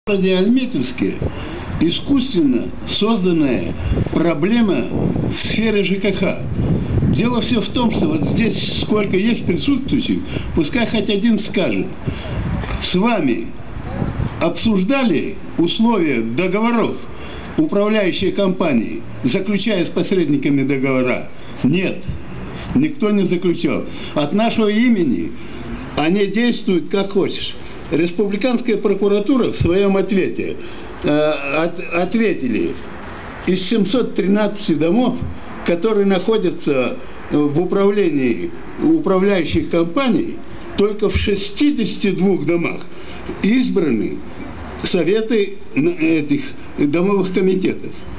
В городе Альметьевске искусственно созданная проблема в сфере ЖКХ. Дело все в том, что вот здесь сколько есть присутствующих, пускай хоть один скажет. С вами обсуждали условия договоров управляющей компании, заключая с посредниками договора? Нет, никто не заключал. От нашего имени они действуют как хочешь. Республиканская прокуратура в своем ответе ответили: из 713 домов, которые находятся в управлении управляющих компаний, только в 62 домах избраны советы этих домовых комитетов.